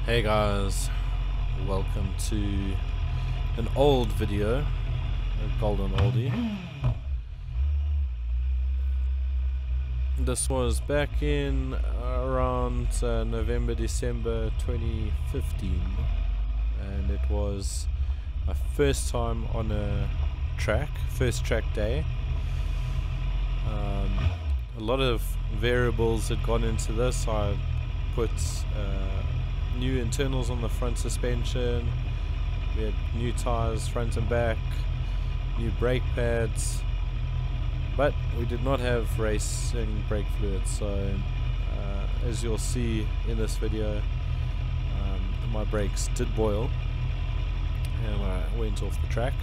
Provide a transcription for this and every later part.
Hey guys, welcome to an old video, a golden oldie. This was back in around November, December 2015, and it was my first time on a first track day. A lot of variables had gone into this. I put new internals on the front suspension, we had new tires front and back, new brake pads, but we did not have racing brake fluids. So as you'll see in this video, my brakes did boil and I went off the track.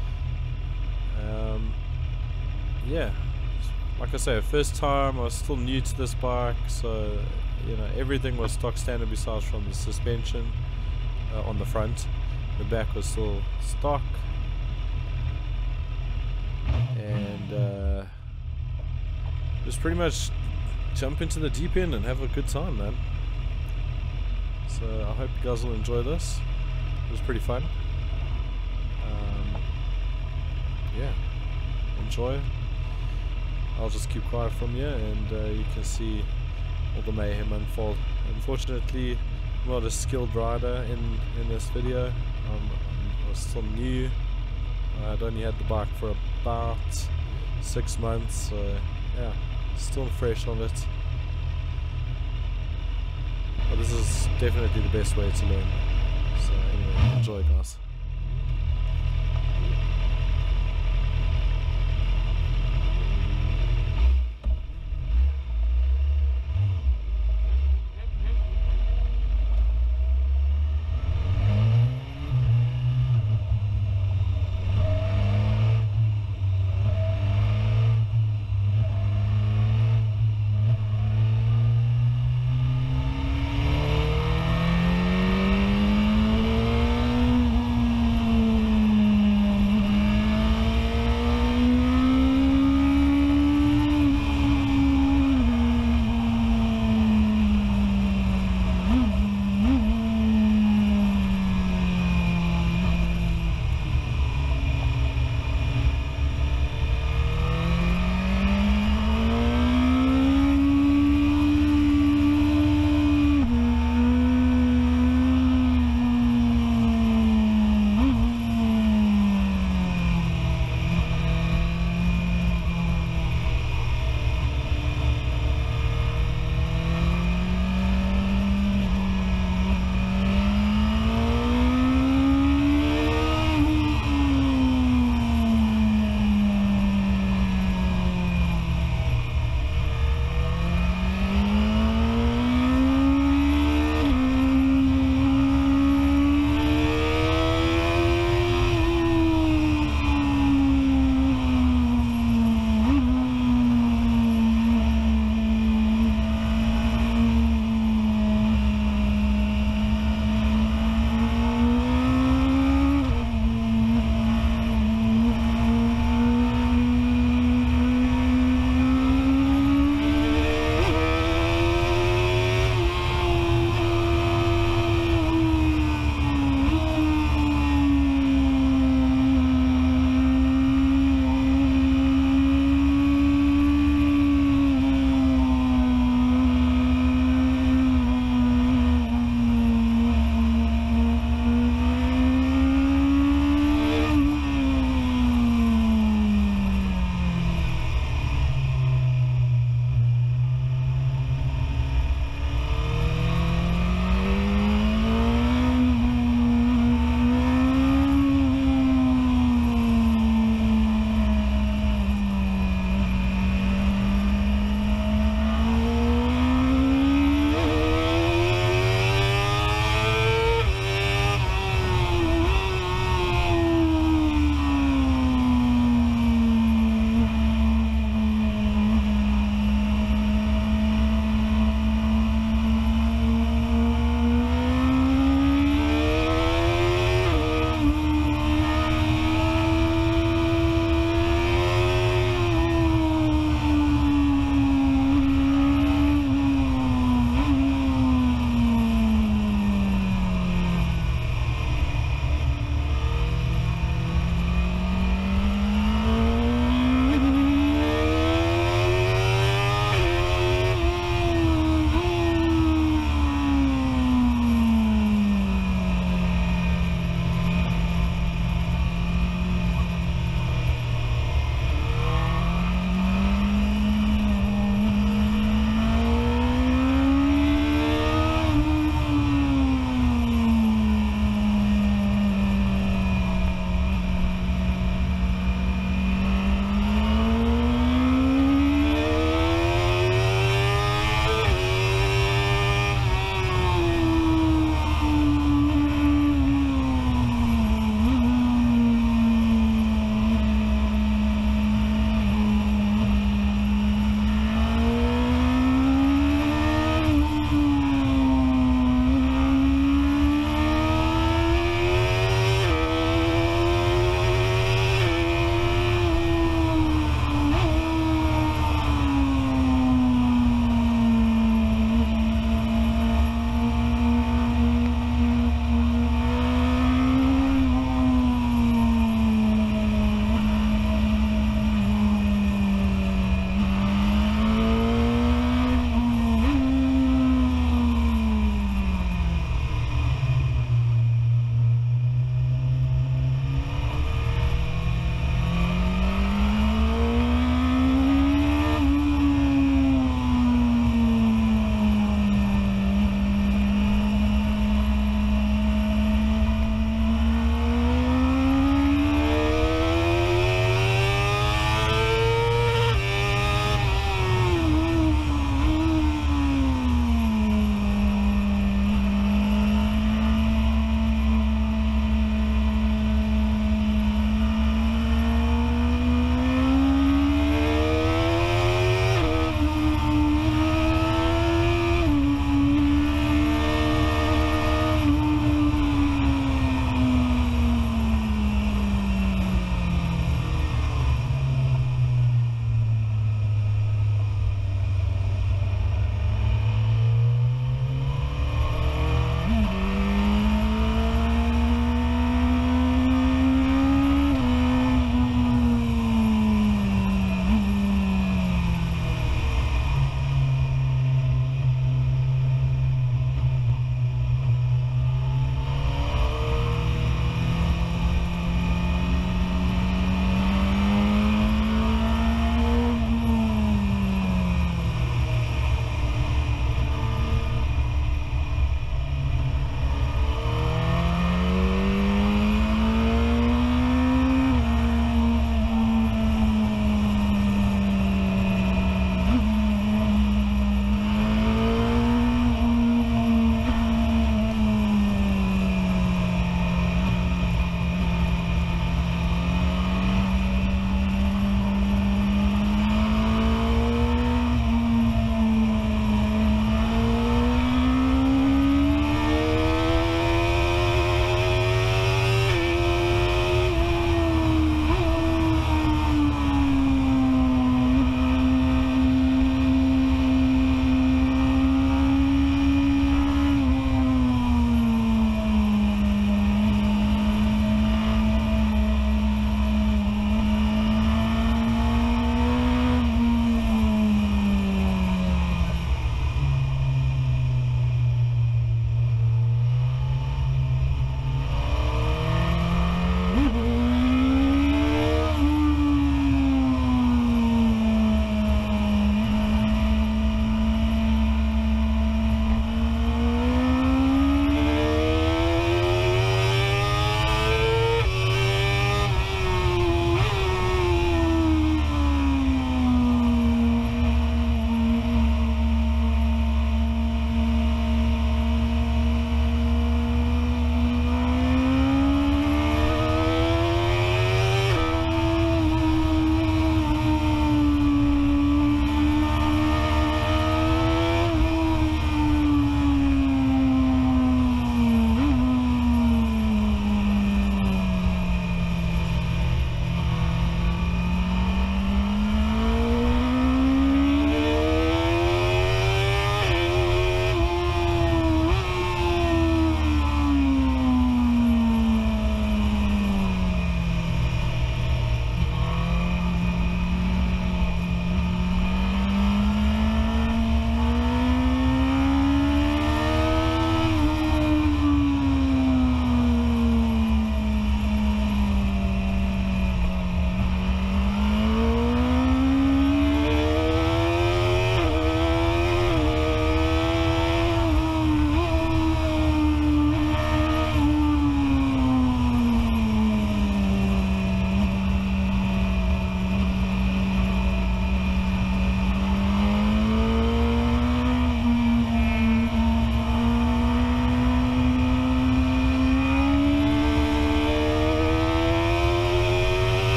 Yeah, like I say, first time, I was still new to this bike, so you know, everything was stock standard besides from the suspension on the front. The back was still stock, and just pretty much jump into the deep end and have a good time, man. So I hope you guys will enjoy this. It was pretty fun. Yeah, enjoy. I'll just keep quiet from here, and you can see all the mayhem unfold. Unfortunately, I'm not a skilled rider in this video. I was still new. I'd only had the bike for about 6 months, so yeah, still fresh on it. But this is definitely the best way to learn. So anyway, enjoy guys.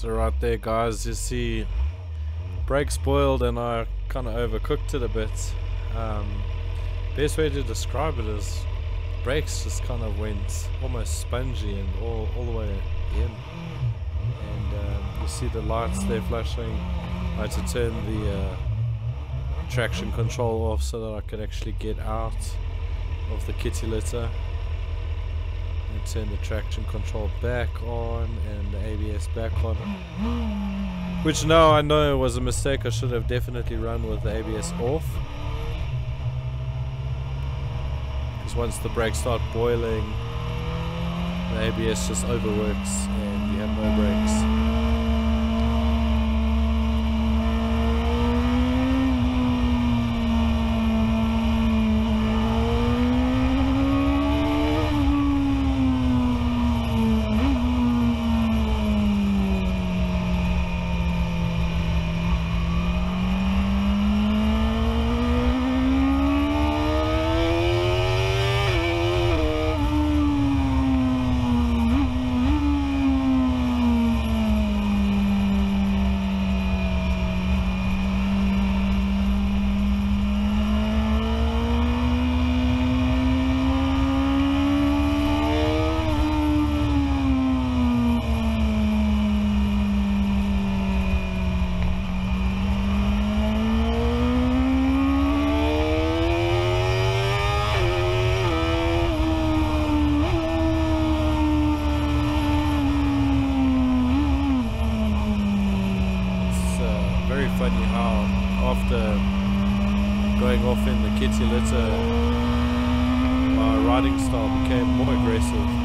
So right there, guys, you see brake spoiled and I kind of overcooked it a bit. Best way to describe it is brakes just kind of went almost spongy and all the way in. And you see the lights there flashing. I had to turn the traction control off so that I could actually get out of the kitty litter. And turn the traction control back on and the ABS back on. Which now I know was a mistake. I should have definitely run with the ABS off. Because once the brakes start boiling, the ABS just overworks and you have no brakes. Funny how after going off in the kitty litter, my riding style became more aggressive.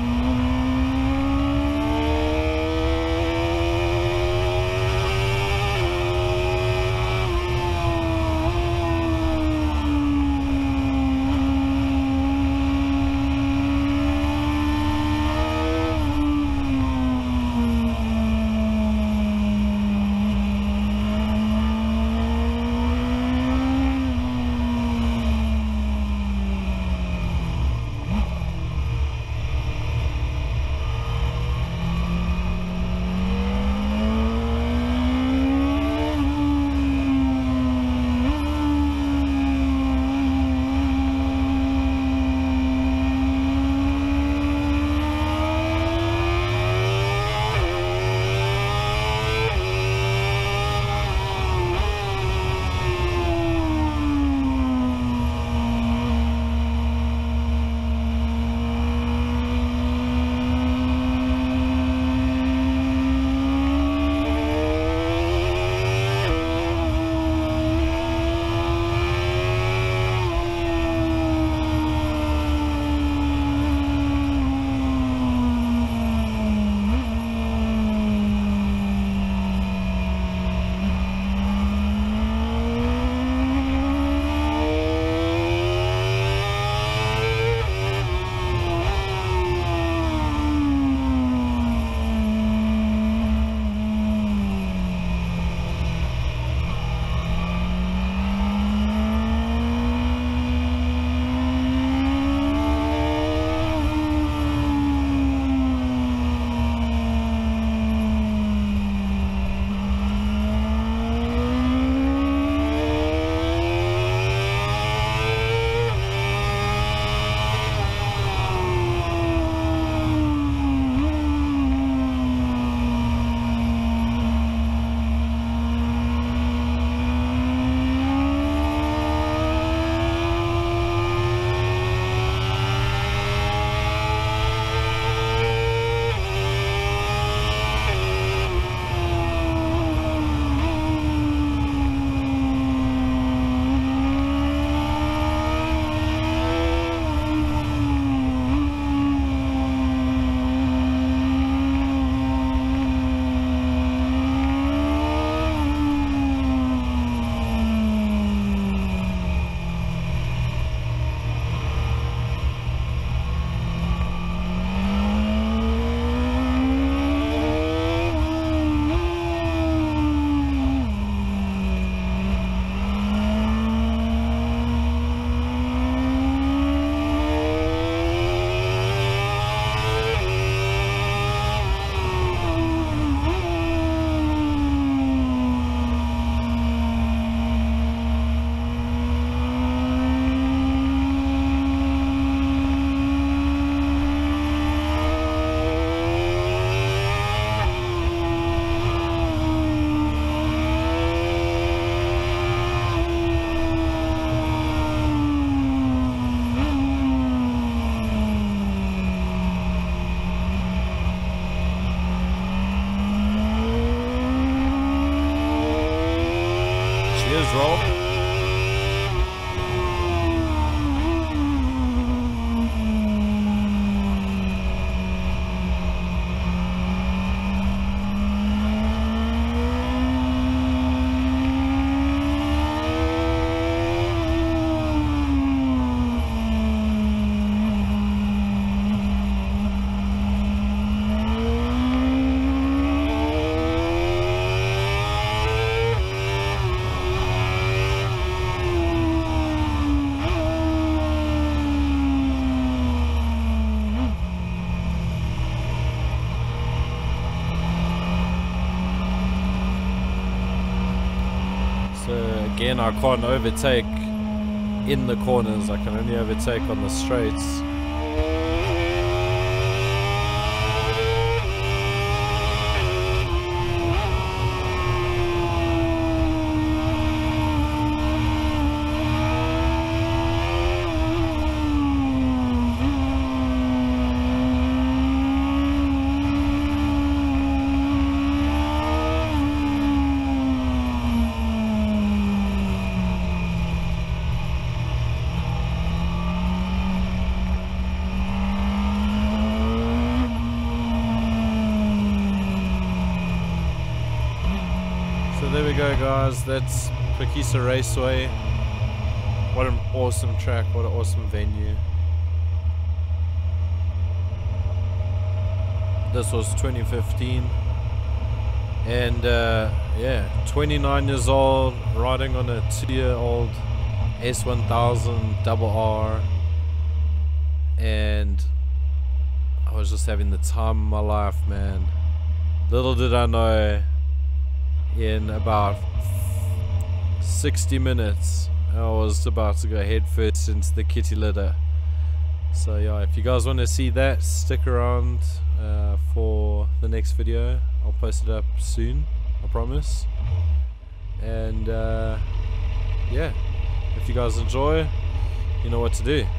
cameras roll. Again, I can't overtake in the corners, I can only overtake on the straights. So there we go, guys, that's Phakisa Raceway. What an awesome track, what an awesome venue. This was 2015, and yeah, 29 years old, riding on a 2-year-old S1000 double R, and I was just having the time of my life, man. Little did I know, in about 60 minutes I was about to go head first into the kitty litter. So yeah, if you guys want to see that, stick around for the next video. I'll post it up soon, I promise. And yeah, if you guys enjoy, you know what to do.